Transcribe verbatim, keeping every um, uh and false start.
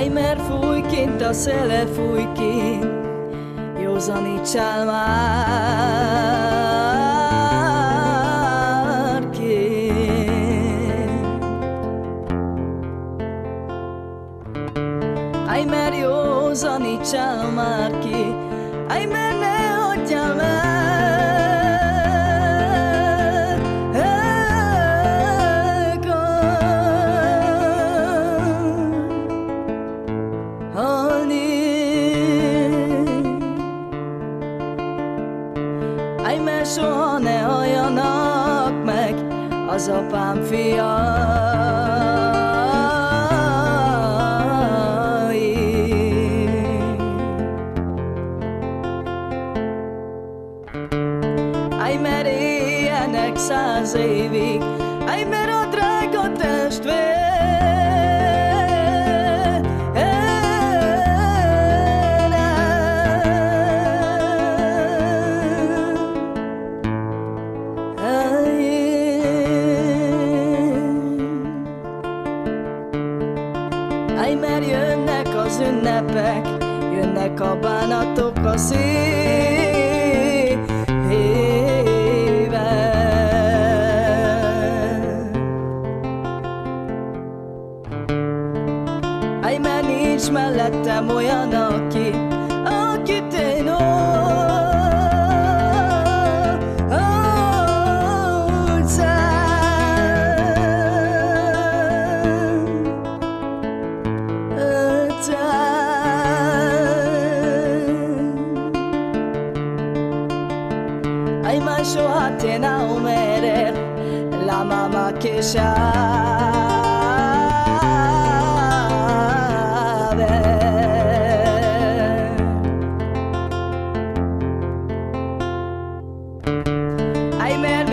Aj, mert fúj kint a széle, fúj kint, józanítsál már kint. Aj, mert józanítsál már ki, aj, mert ne hagyjál meg. Aj, mert soha ne halljanak meg az apám fiai. Aj, mert éljenek száz évig, aj, mert a drága testvér. Aj, mert jönnek az ünnepek, jönnek a bánatok a szívével. Aj, mert nincs mellettem olyan, aki, akit én Ay, ma soha te na umerer la mama que sabe. Ay, mer